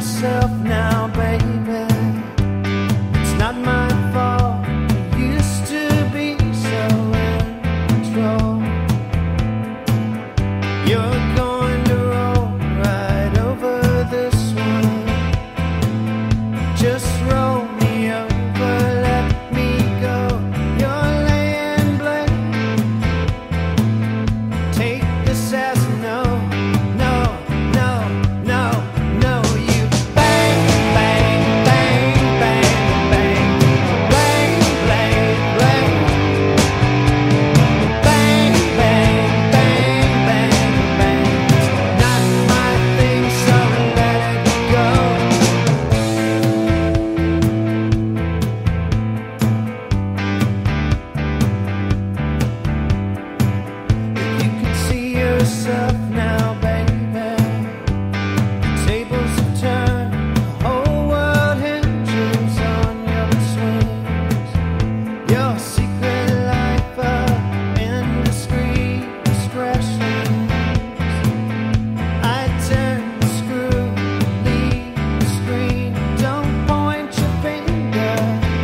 yourself now, baby. It's not my fault. You used to be so in control. You're going to roll right over this one. Just roll me over, let me go. You're laying blame. Take this as a no. No, no, no, no. You bang, bang, bang, bang, bang. Bang, bang, bang. Bang, bang, bang, bang, bang. It's not my thing, so let it go. If you could see yourself now, baby, tables have turned, the whole world hinges on your swings. Your secret life of indiscreet discretions. I turn the screw, leave the screen. Don't point your finger.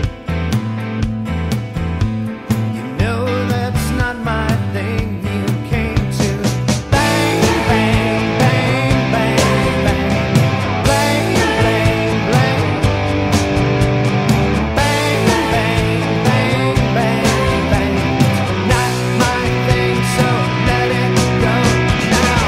You know that's not my thing. You came to bang, bang, bang, bang, bang. Bang, bang, bang. Bang, bang, bang, bang, bang. Not my thing, so let it go now.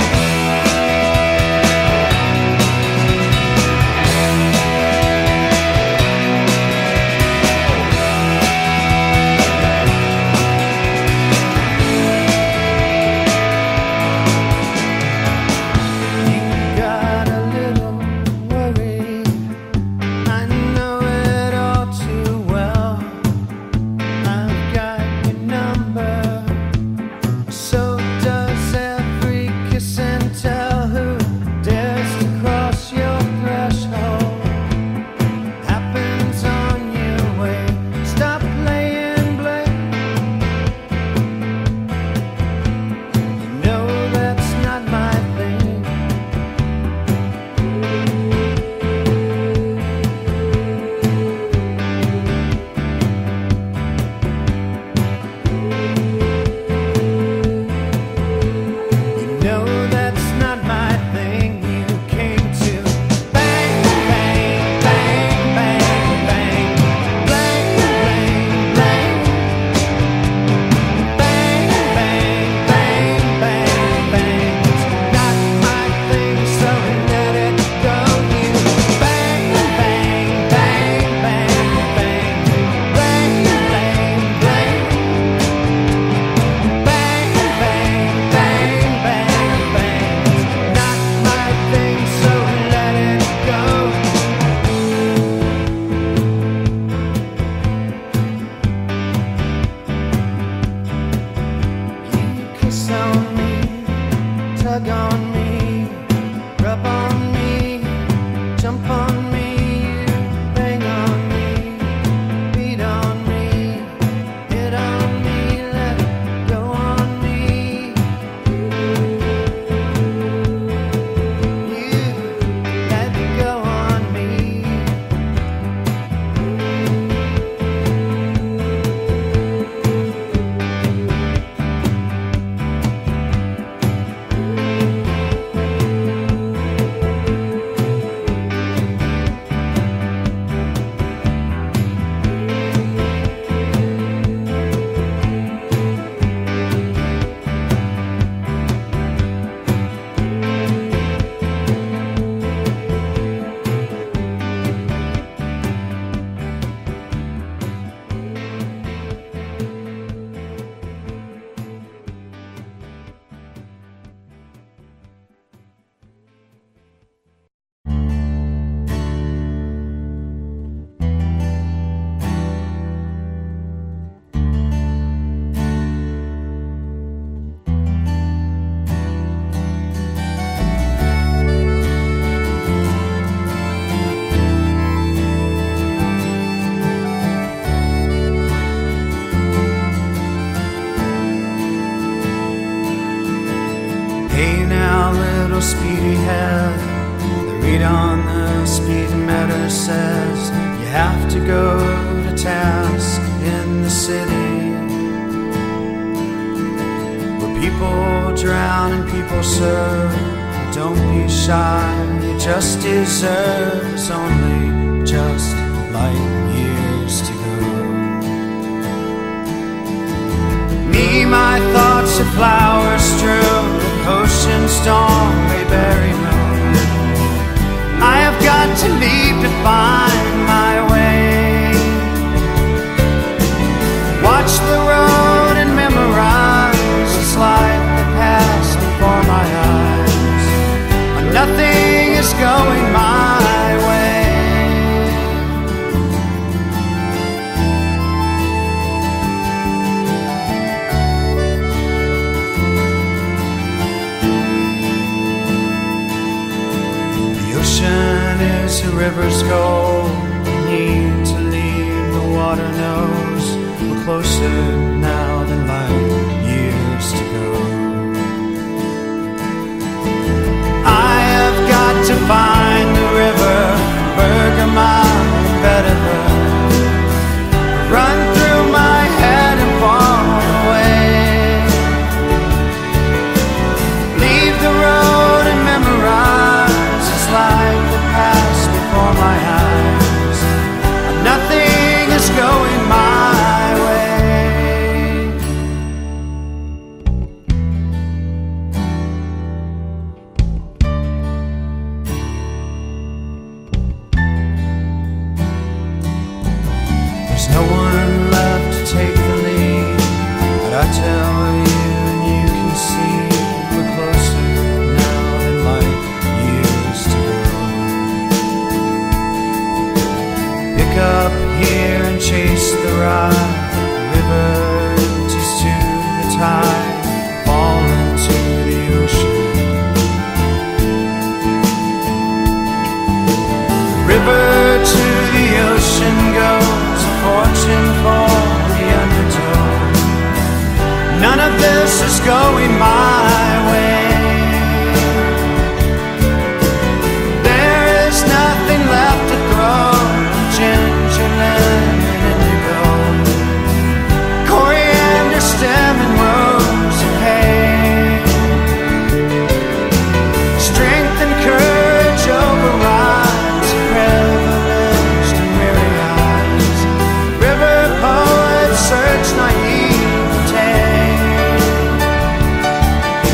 You got a little worried. I know it all too well. I've got your number. So does every kiss and tell. Who dares to cross your threshold? Happens on your way. Stop playing blame. You know that's not my thing. You know that's not my thing. You came to bang, bang, bang, bang, bang. Bang, bang, bang. Bang, bang, bang, bang, bang. It's not my thing, so let it go. You bang, bang, bang, bang, bang. Bang, bang, bang. Bang, bang, bang, bang, bang. It's not my thing, so let it go. You kiss on me, tug on me, rub on me, jump on me, you bang on me, beat on me, hit on me, let go on me. You let go on me. Hey now, little speedy head, the Read on the speedometer says you have to go to task in the city, where people drown and people serve. Don't be shy, you just deserve. It's only just like years to go. Me, my thoughts are flowers strewn, ocean storm, they bury me. I have got to leave to find my way. Watch the road and memorize the slide that passed before my eyes. Nothing is going my way. The ocean is a river's goal. We need to leave, the water knows we're closer now than light years to go. To find the river, Bergamo, Vetiver, run through my head and fall away. Leave the road and memorize the slide that passed before my eyes. Nothing is going my way. There's no one left to take the lead, but I tell you and you can see we're closer now than light years to go. Pick up here and chase the ride. The river empties to the tide, fall into the ocean. The river to the ocean goes, fortune for the undertow. None of this is going my way. There is nothing left to throw. Ginger, lemon, indigo, coriander, stem, and rose of hay. Strength and courage overrides privileged and weary eyes. River poets search naivete.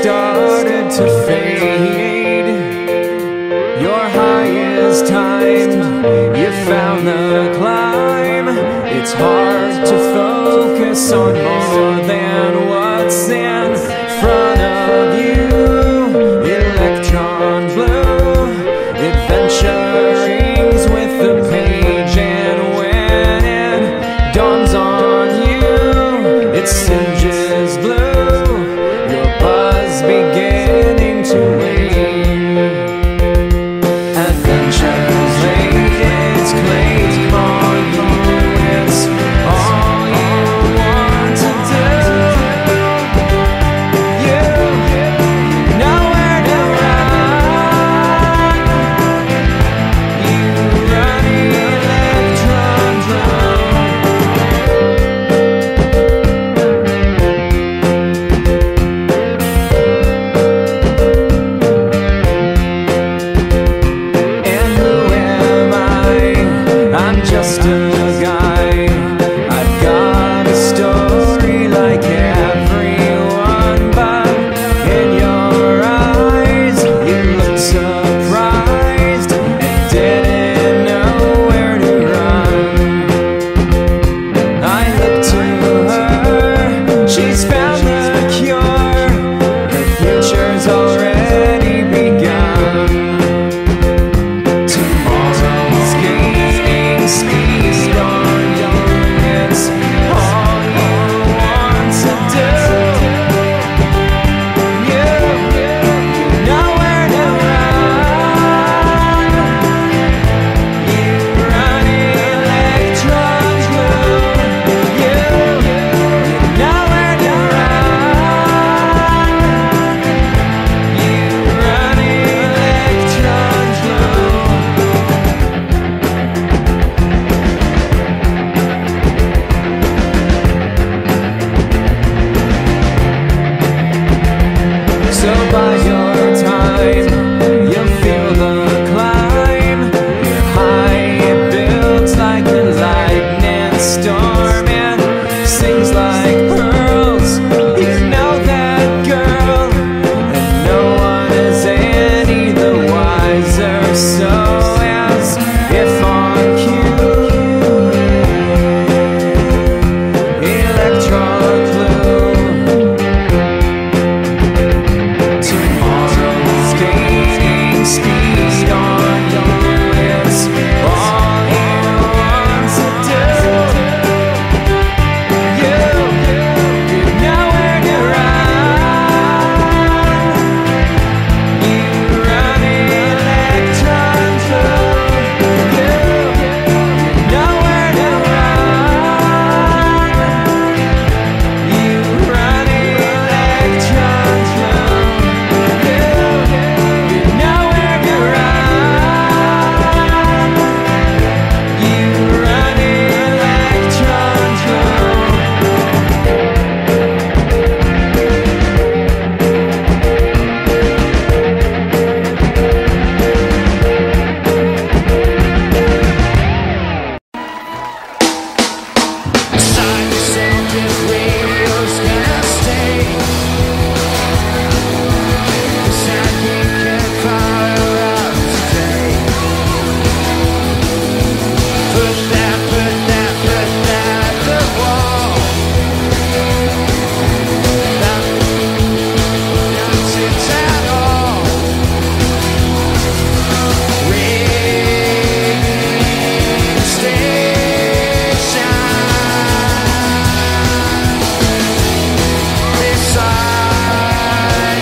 started to fade. Your high is timed, you found the climb. It's hard to focus on more than what's in front of you. Electron blue, adventure rings with the page, and when it dawns on you, it singes blue, your buzz beginning to wane. Adventure's laid its claim on you, it's all you want to do. You nowhere to run, you run electron blue. And who am I? I'm just a guy. I've got a story like everyone, but in your eyes you look surprised and didn't know where to run. I look to her, she's found the cure, her future's already begun. Tomorrow's gaining speed on you, it's all you want to do. You nowhere to run, you run electrons blue. You nowhere to run, you run electrons blue. So by your time, you'll feel the climb. Your high, it builds like a lightning storm and sings like pearls. You know that girl, and no one is any the wiser. So as if on cue, electron blue. Tomorrow's gaining speed on you, it's all you want to do. You nowhere to run, you run electrons blue. You nowhere to run, you run electrons blue. You nowhere to run, you run electrons blue. Decide yourself if radio's gonna stay. Decide we can fire out today. Put that at the wall. Not nonsense at all. Radio station beside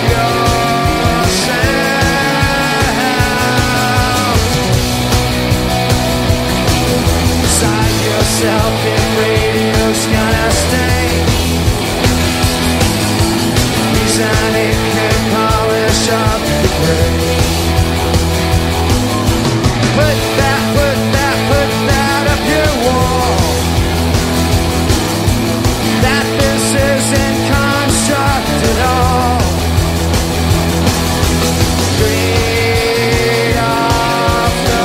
yourself. Beside yourself, if radio's gonna stay. Reason it can polish up the gray. Put that up your wall. That this isn't construct at all. Straight off the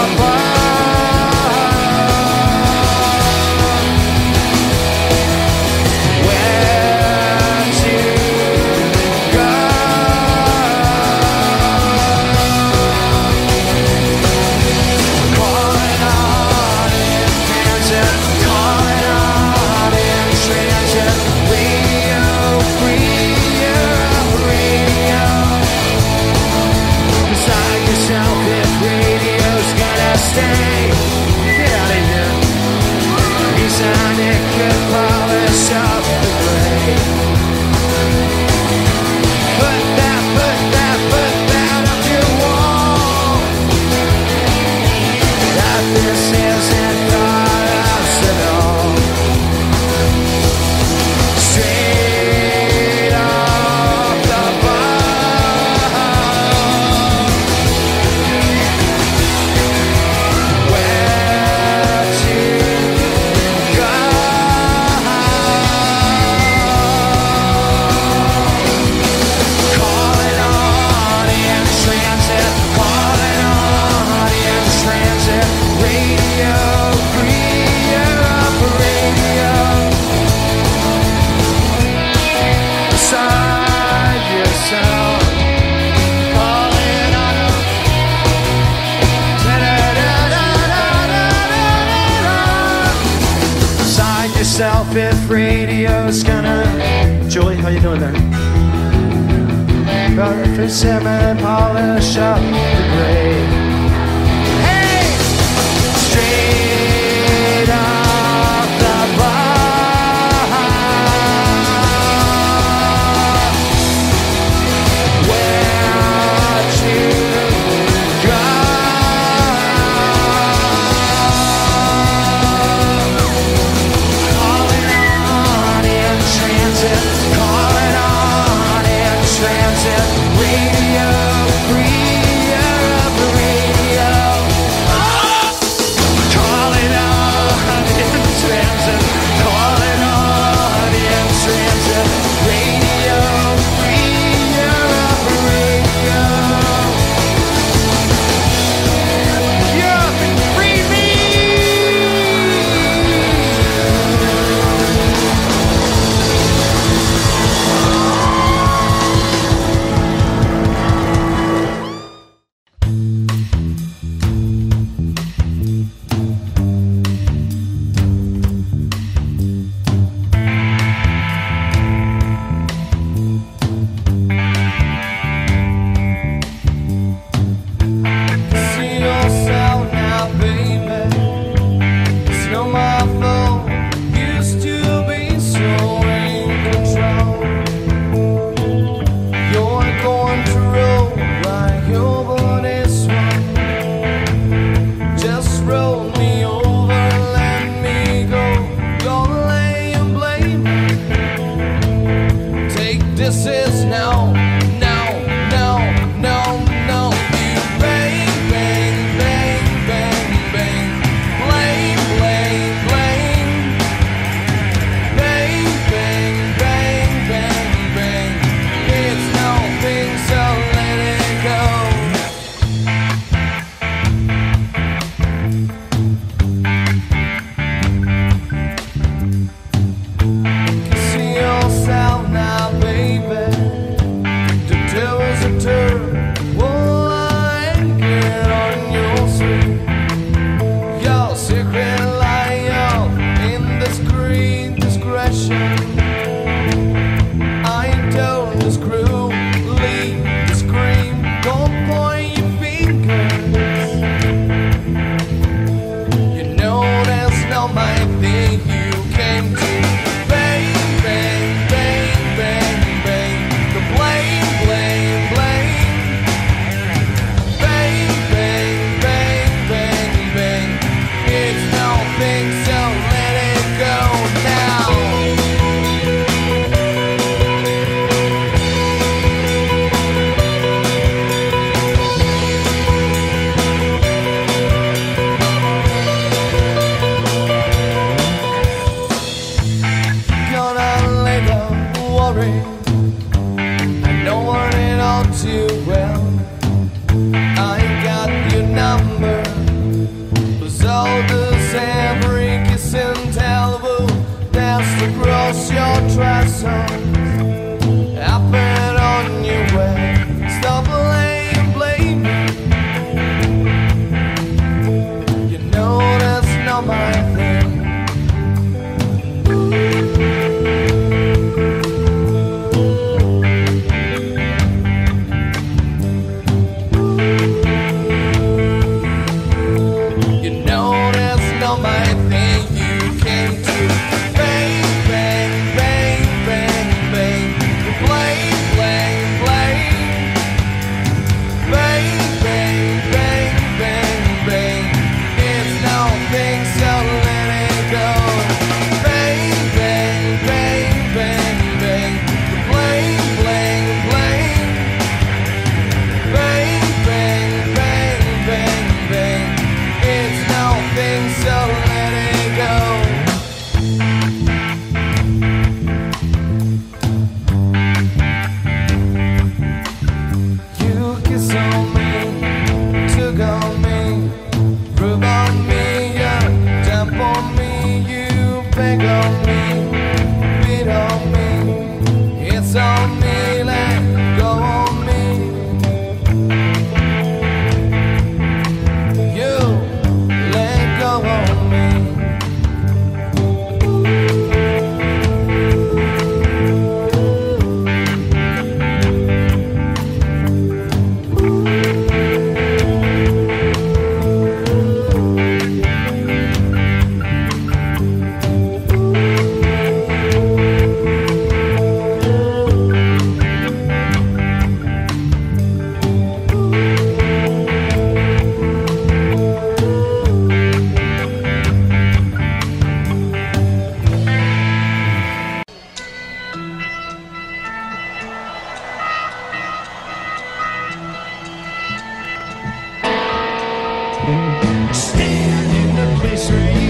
bar. Where to go? stay. Get out of here. He's on it, could polish up the gray. Put that up your wall. That this isn't us at all. Straight off the bar. Where to go? Calling on in transit, calling on in transit. Radio, free up radio. Beside yourself, calling on a beside yourself if radio's gonna. Julie, how you doing there? Brother for salmon, polish up the grave. Hey! Straight off the bar. Where to go? Calling on in transit, calling on in transit. Radio, free up radio. Calling on in transit, calling on in transit. Radio, free up radio. Get up and free me. See yourself now, baby. It's not my fault. Used to be so in control. You're going to roll like your body's one. Just roll me over, let me go. Don't lay and blame. Take this as no, no, no, no, no. You bang, bang, bang, bang, bang. Blame, blame, blame. Bang, bang, bang, bang, bang. It's nothing, so let it go. See yourself now, baby. The devil's a turd. Well, I ain't get on your sleeve. Your secret liar, indiscreet discretion. I told the screw, leave the scream. Don't point your fingers. You know that's not my thing. You came to bang, bang, bang, bang, bang. The blame, blame, blame. Bang, bang, bang, bang, bang. It's nothing, so let it go now. Gonna later worry. I know what it all too well. I got your number. Was all this every kiss and tell. That's across your trousers. Happen on your way. Stop laying blame. You know that's not my thing. tug on me, rub on me, you jump on me, you beg on me, beat on me, it's on me, let go on me. You let go on me. Stand in the place where you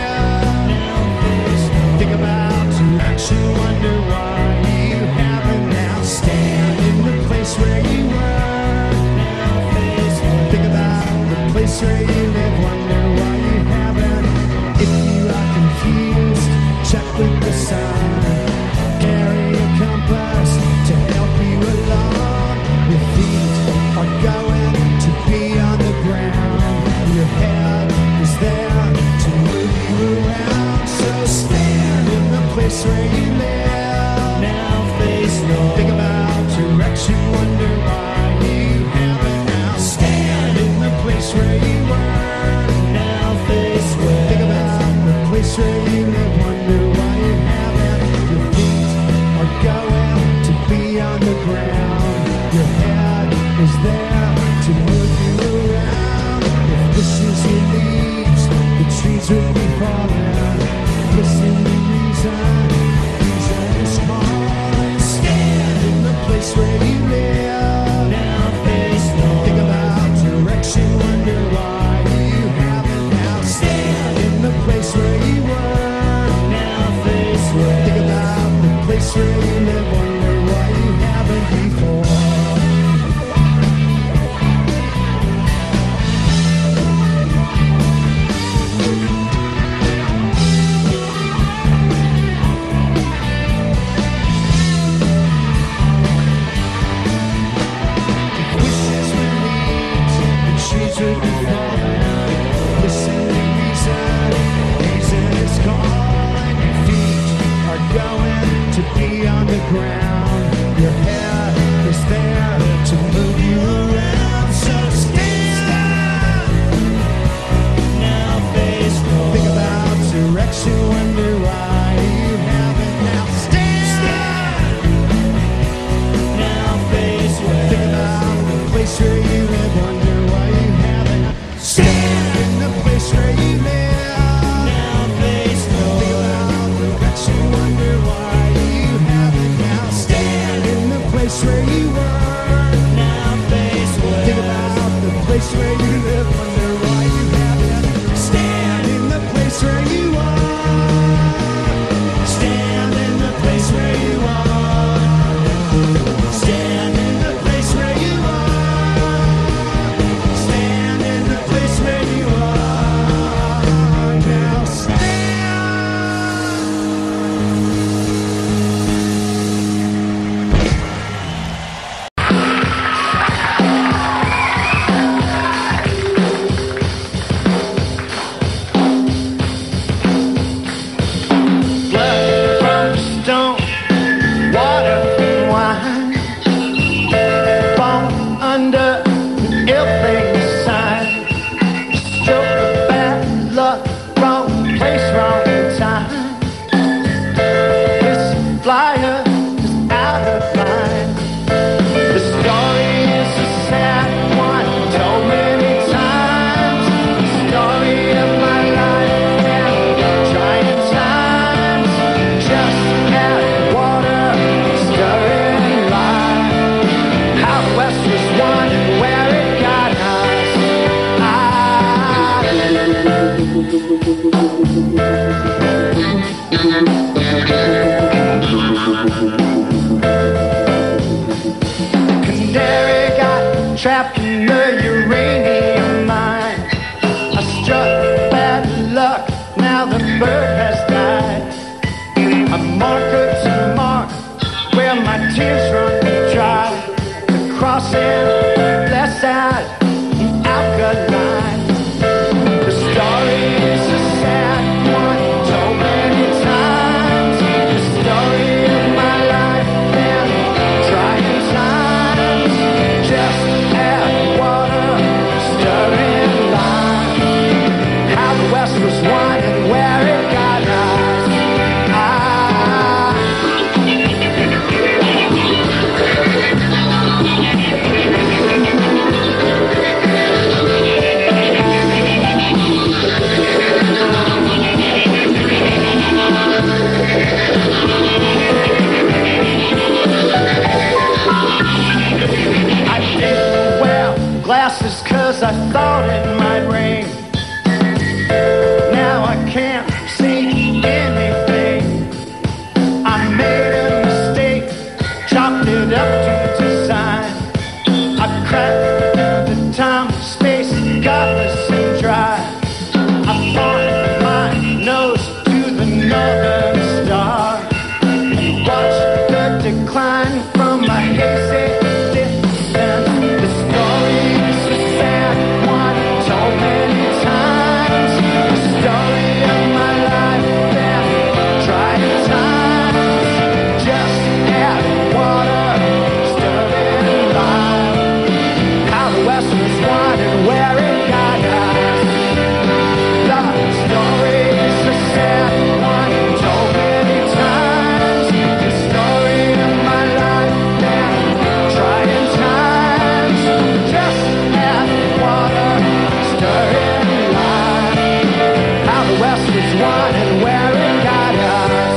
live. Think about direction, wonder why you haven't now. Stand in the place where you were. Think about the place where you live, wonder why you haven't. If you are confused, check with the sign. Carry a compass to help you along. Your feet are going to be on the ground. Your head is there to move you around. So stand in the place where you live. Now face north. Think about direction, wonder why you haven't now. Stand in the place where you were. Now face west. Think about the place where you live, wonder why you haven't. Your feet are going to be on the ground. Your head is there to move you around. This is your leaves, the trees will be falling. Listen to reason is calling. Stand in the place where you live. Now face north. Think about direction, wonder why you haven't now. Stand in the place where you were. Now face west. Think about the place where you live, wonder why you haven't before. Ground, your head is there to move you around. So stand. Now face north. Think about direction, wonder why you haven't now. Stand. Now face west. Think about the place where you live, wonder why you haven't. Stand in the place where you live. Now face north. Think about direction, wonder why you haven't now. Stand in the place where you were. Now face west. Think about the place where you live, wonder why you haven't. Stand in the place where you are. Stand in the place where you are. Stand in the place where you are. Stand in the place where you are. Now stand. Canary got trapped in the uranium. glasses 'cause I thought it might rain. Now I can't see anything. I made a mistake, chopped it up to design. I cracked the time, space, godless and dry. I pointed my nose to the northern star. Watch the decline from a hazy distance. The story is a sad one, told many times. The story of my life, then trying times. Just add water, stir it alive. How the West was won and where it got us. The story is a sad one, told many times. The story of my life, then trying times. Just add water, stir it alive. How the West was won and where it got us.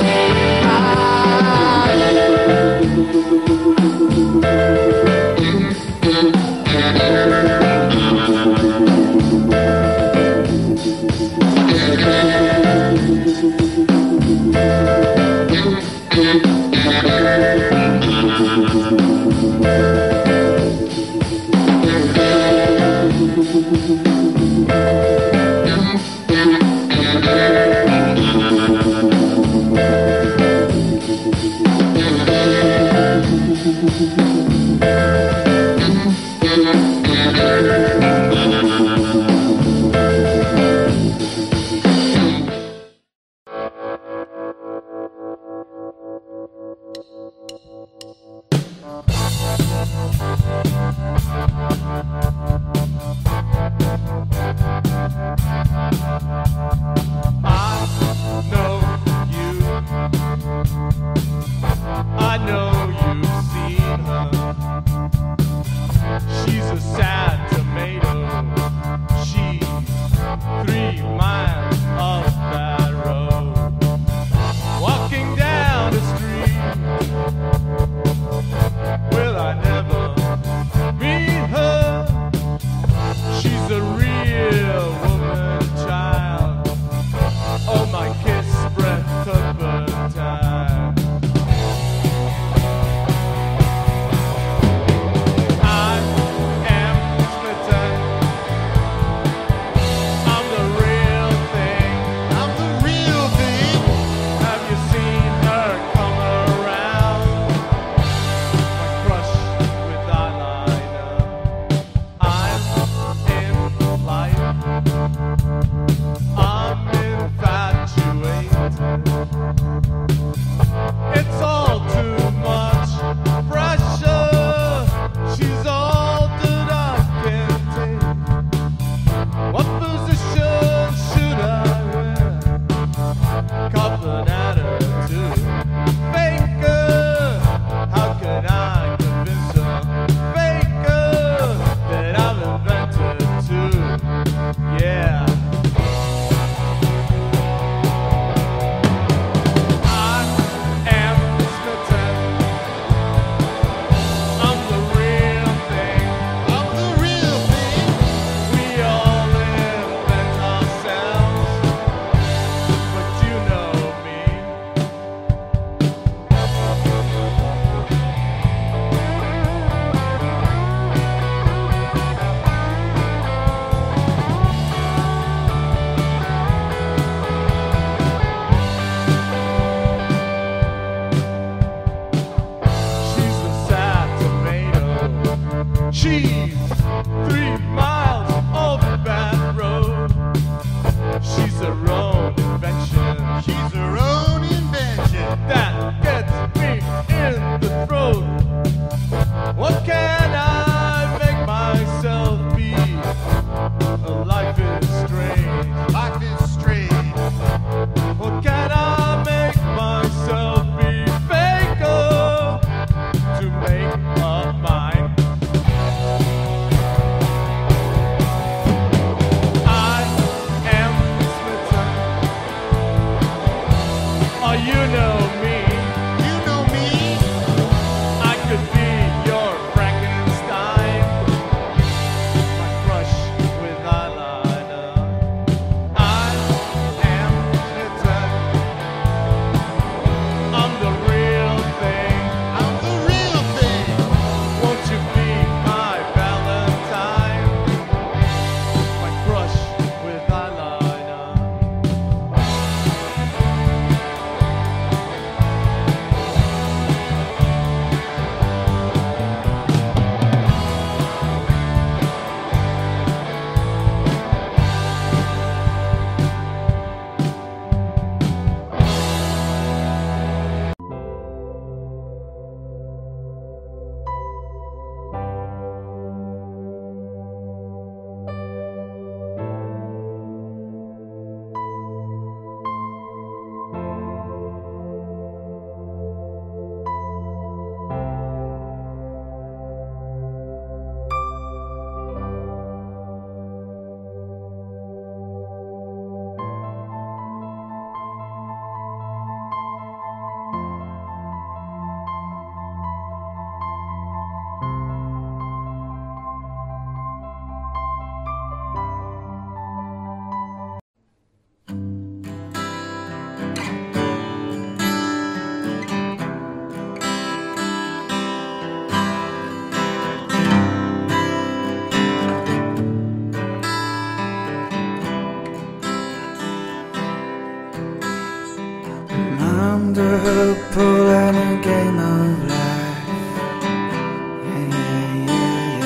whirlpool and a game of life. Yeah, yeah,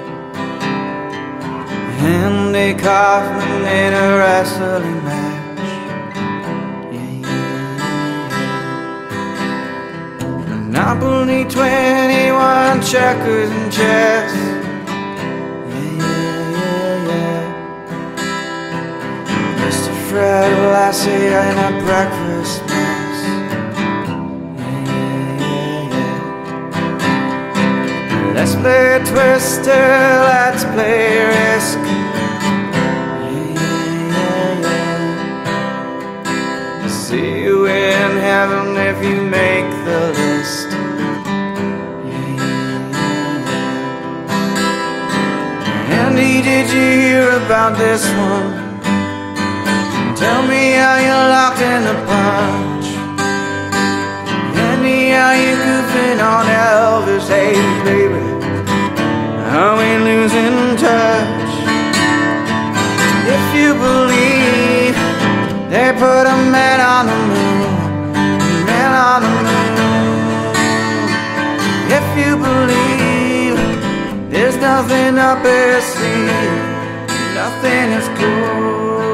yeah. Andy Kaufman in a wrestling match. Yeah, yeah, yeah. Monopoly 21, checkers and chess. Fred Lassie and a breakfast mess. Yeah, yeah, yeah. Let's play Twister, let's play Risk. Yeah, yeah, yeah. See you in heaven if you make the list. Yeah, yeah, yeah. Andy, did you hear about this one? Tell me how you're locked in the punch. Andy, how you goofing on Elvis? Hey, baby, are we losing touch? If you believe they put a man on the moon, man on the moon. If you believe there's nothing up at sea, nothing is cool.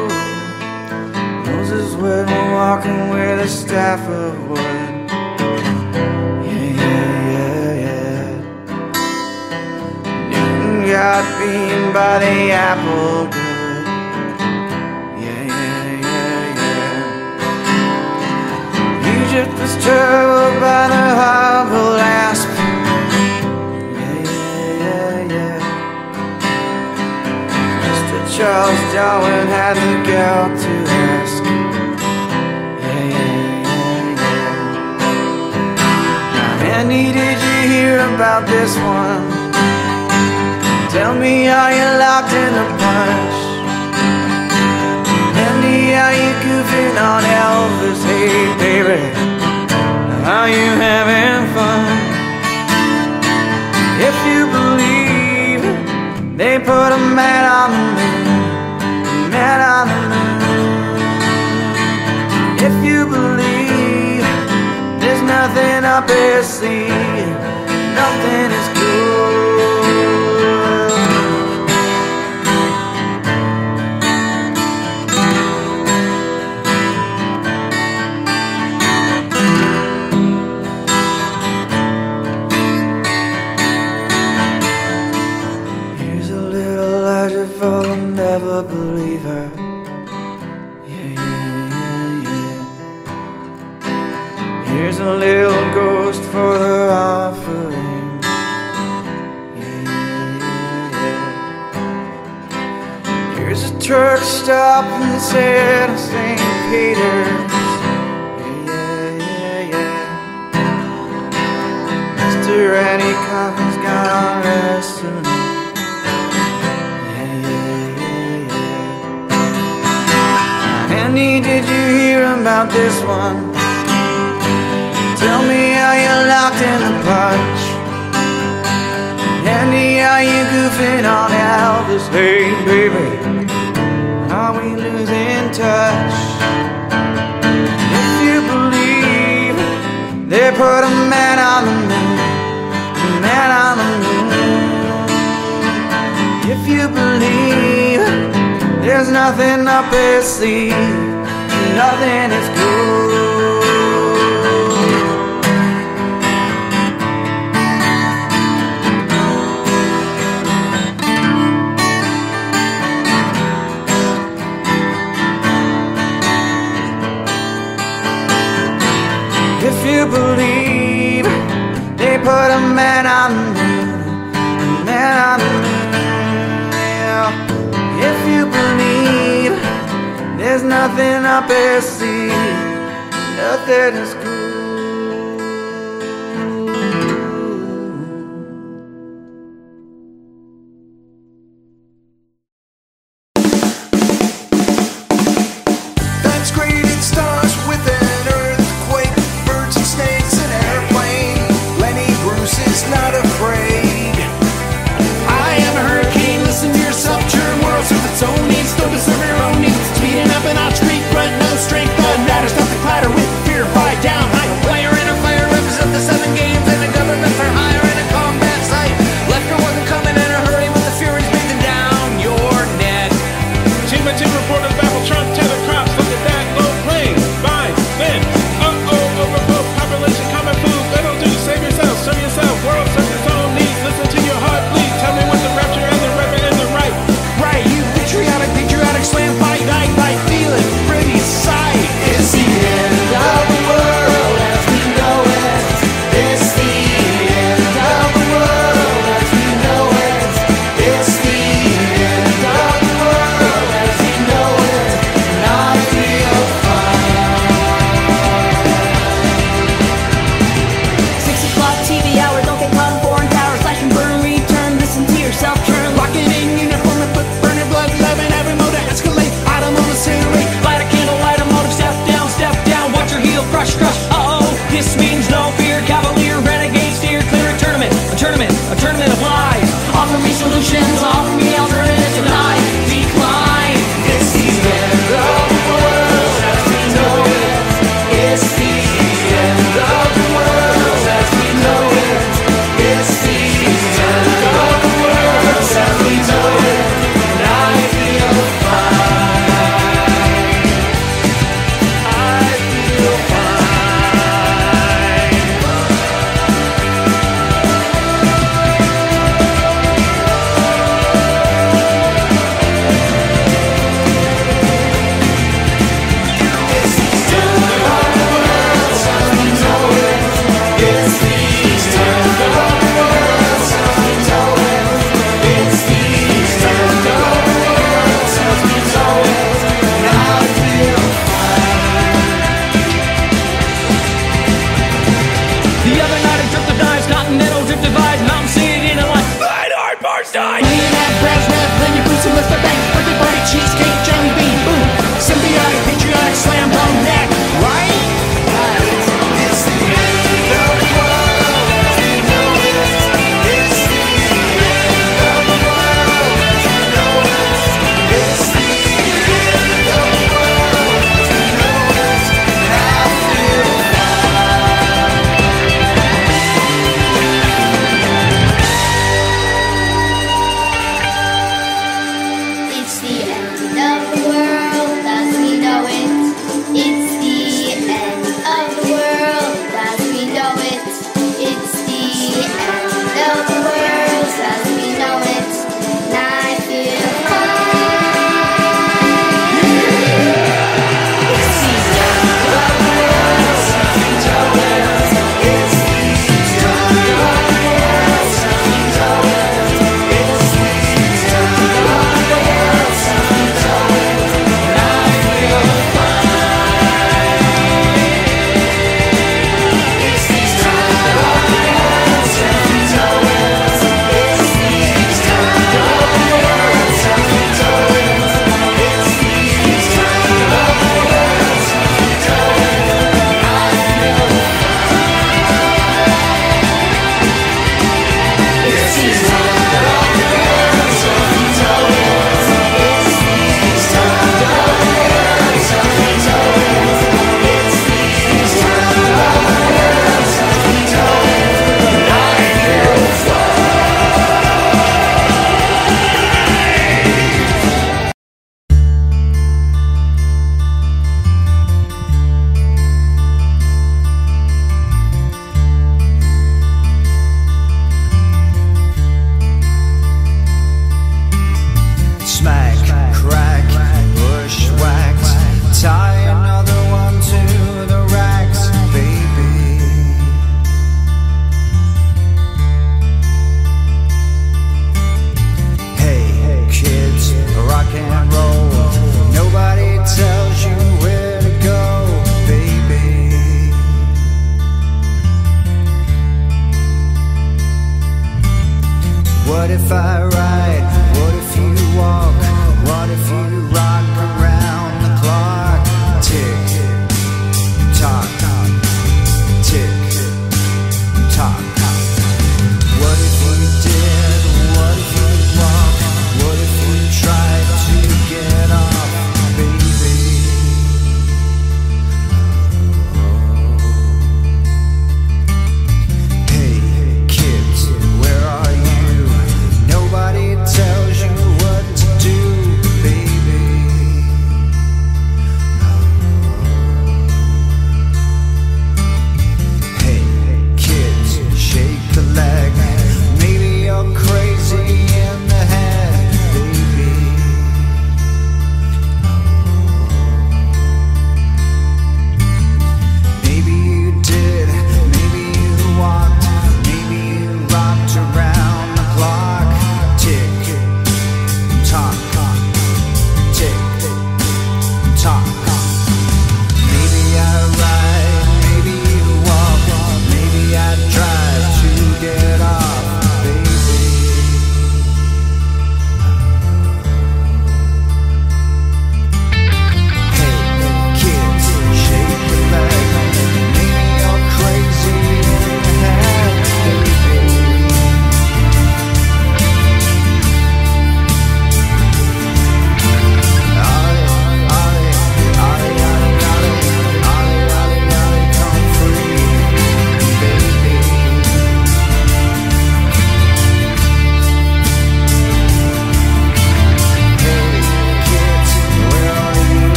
When we're walking with a staff of wood. Yeah, yeah, yeah, yeah. Newton got beaten by the apple good. Yeah, yeah, yeah, yeah. Egypt was troubled by the humble asp. Yeah, yeah, yeah, yeah. Mr. Charles Darwin had the gall to ask. Andy, did you hear about this one? Tell me how you're locked in the punch. Andy, how you goofing on Elvis? Hey, baby, how you having fun? If you believe they put a man on the moon, man on the moon. If you believe there's nothing up at sea, nothing is cool. Here's a little letter for the never believer. Here's a little ghost for the offering. Yeah, yeah, yeah. Here's a truck stop in St. Peter's. Yeah, yeah, yeah. Mr. Andy Kaufman's gone wrestling. Yeah, yeah, yeah, yeah. Andy, did you hear about this one? Tell me how you're locked in the punch. Andy, how you goofing on Elvis? Hey, baby, are we losing touch? If you believe they put a man on the moon, a man on the moon. If you believe there's nothing up at sea, nothing is cool. If you believe they put a man on the moon, a man on the moon, yeah. If you believe there's nothing up at sea, nothing is cool. That's great, it starts with an earthquake, birds and snakes, an airplane. Lenny Bruce is not afraid. I am a hurricane, listen to yourself, churn world serves its own needs, don't deserve your own needs. Speeding up an off street, front no strength, but matters not the clatter with fear, fight down.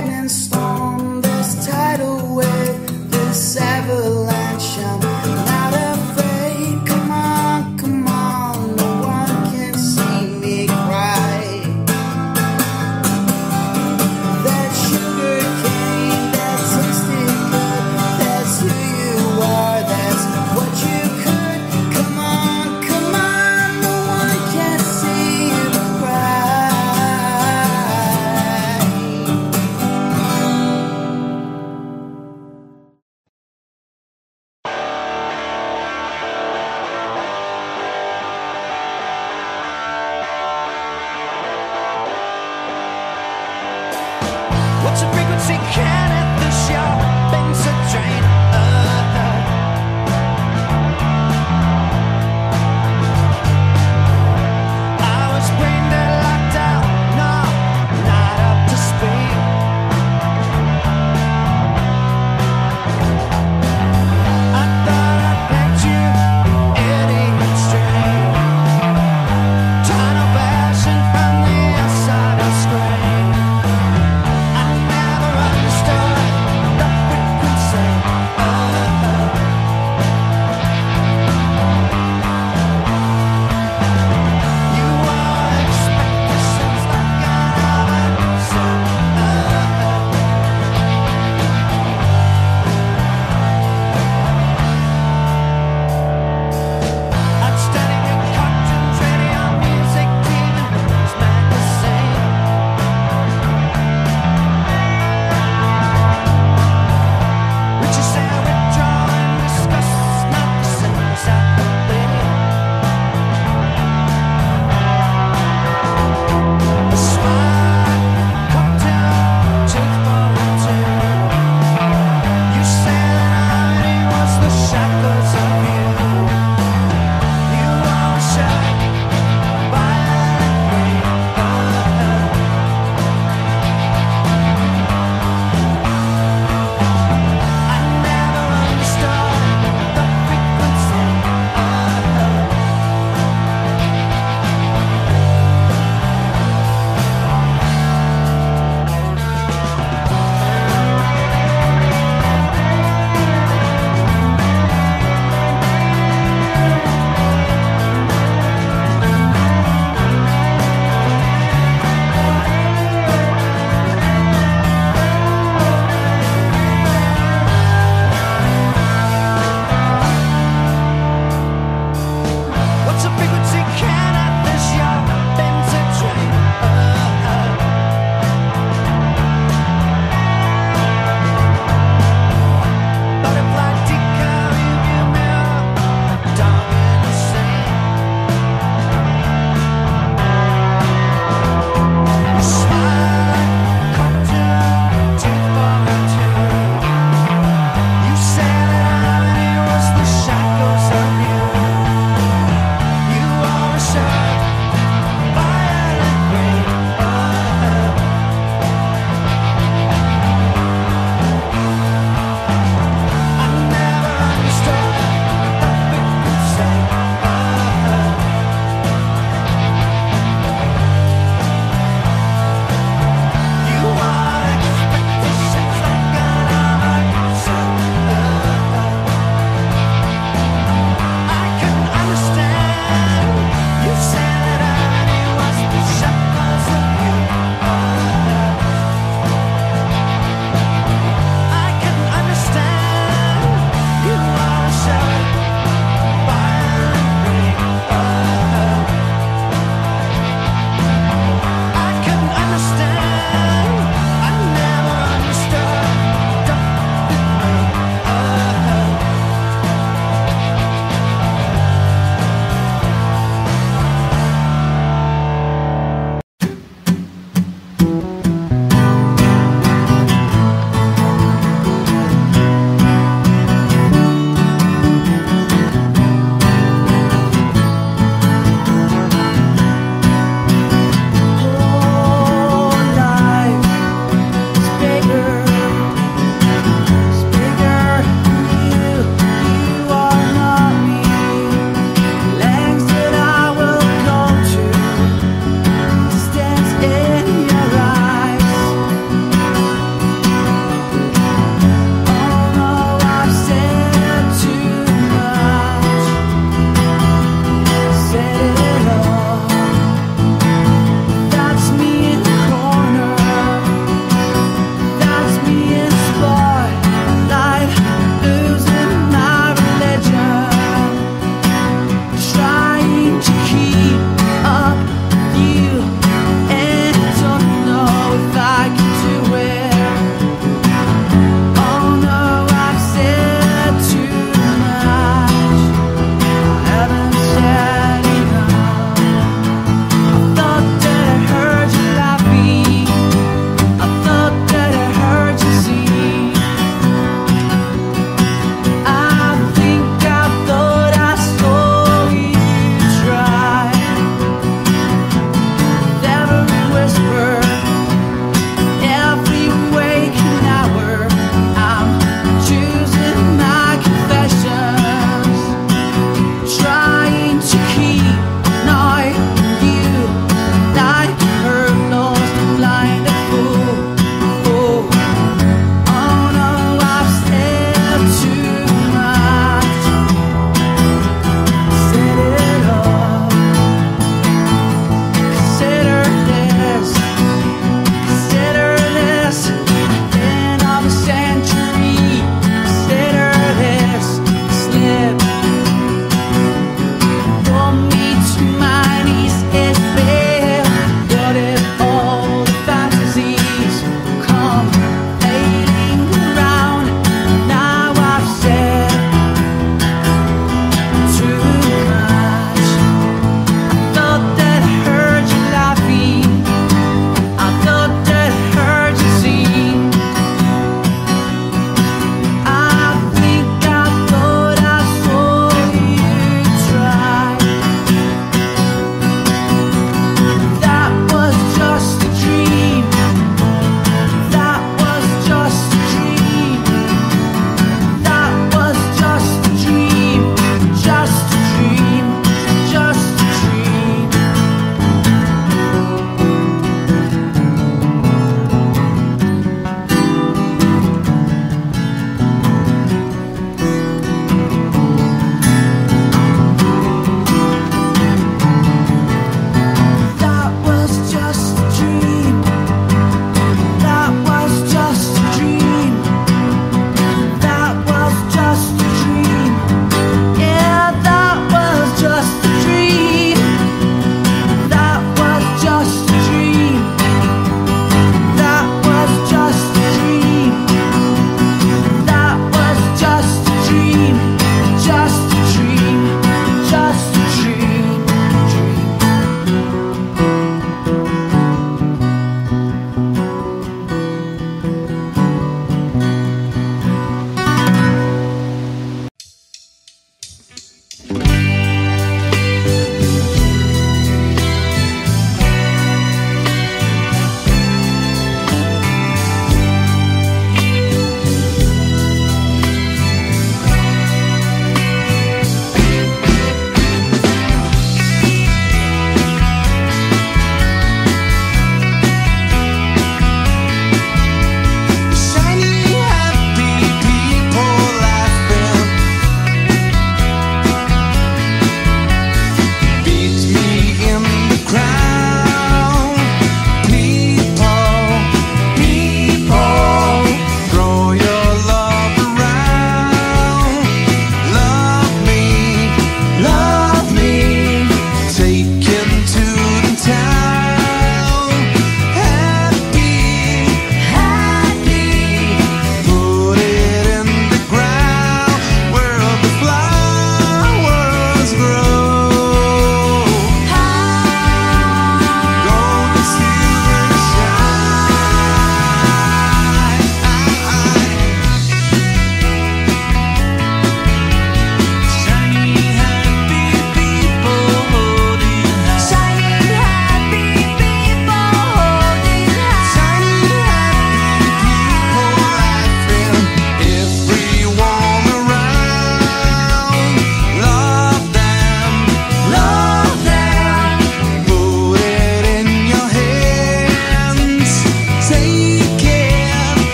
lightning storm, this tidal wave, this avalanche. I'm not afraid. Come on, come on, no one can see me cry. That sugar cane, that tasted good, that's who you are, that's what you could. Come on, no one can see you cry. What's the frequency? Can it push your things a drain? I was brain dead, locked out, no, not up to speed. I thought I picked you, idiot strain. Tunnel passion from the outside of screen. I never understood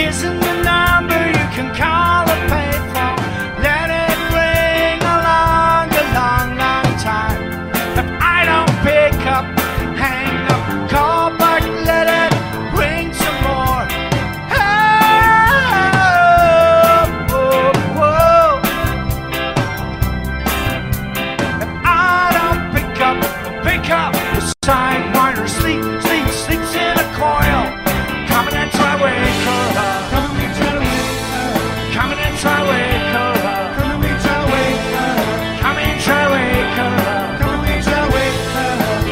isn't the number you can call or pay for. Let it ring a long, long time. If I don't pick up, hang up, call back, let it ring some more. Oh, oh, oh. If I don't pick up, the sidewinder sleeps in a coil. Coming and try wake her up. Coming and try wake her up. Coming and try wake her up. Coming and try wake her up. Coming and try wake her up. Coming and try wake her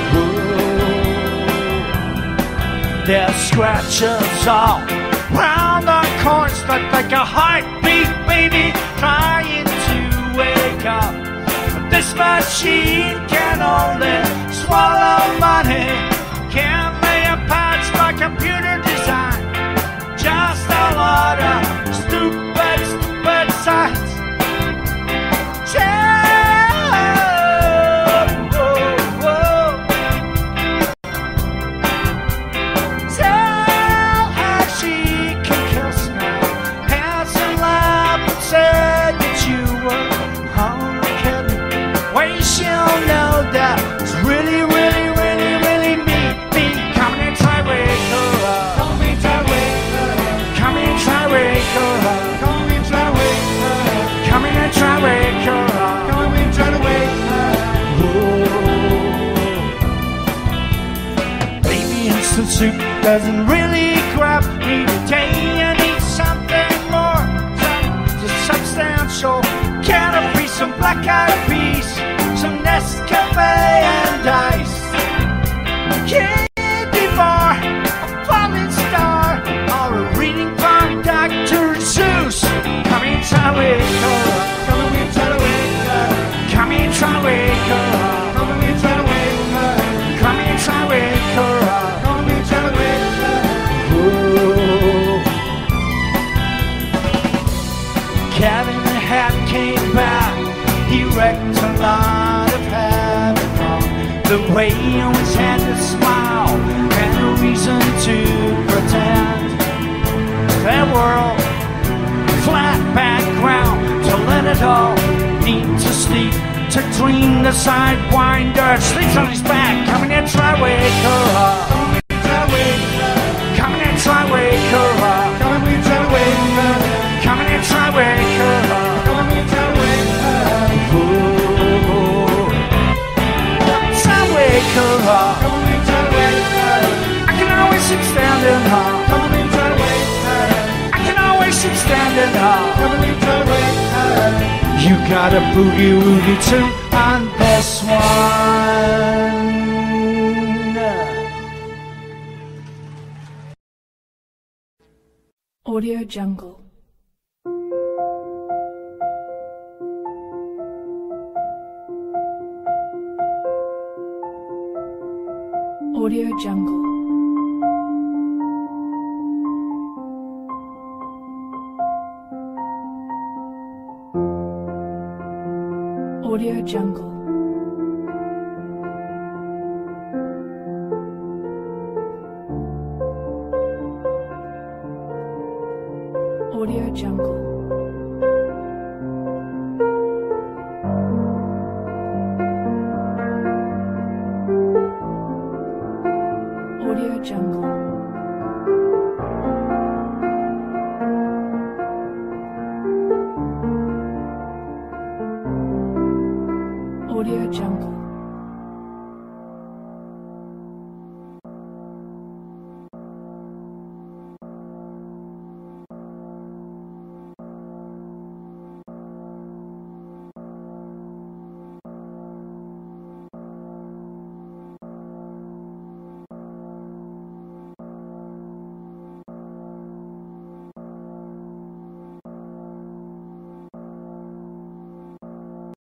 up. There's scratches all round the corners, like a heartbeat baby trying to wake up. But this machine can only swallow money. Can't lay a patch by computer design. Just a lot of stupid sights. Tell her she can kiss me. Has a laugh and said that you were only kidding. Well, she'll know that it's really, really, really, really me. Come and try wake her up. Come and try wake her up. Come and try wake her up. Come and try wake her up. Come and try wake her up. Come and try to wake her up. Baby instant soup doesn't really grab me today. I need something more substantial. Can I be some black-eyed peas, some Nescafe and ice? Candy bar, a falling star, or a reading from Dr. Seuss. Come and try wake her up. Come and try to wake her up. Come and try wake her up. Come and try to wake her up. Come and try wake her up. Come and try to wake her up. Kevin the Hat came back. He wrecked a lot of having fun. The way he always had to smile and a reason to pretend. That world, flat background, to let it all need to sleep, to dream. The sidewinder sleeps on his back. Coming and try wake her up. Coming and try wake her up. Coming and try wake her up. Coming and try wake her up. Coming and try wake her up. Try wake her up. Coming and try wake her up. I can always sit standing up. Coming and try wake her up. I can always sit standing up. Coming and try wake her up. You got a boogie woogie tune on this one. Audio Jungle. Audio Jungle. Audio Jungle. Audio Jungle. Audio Jungle.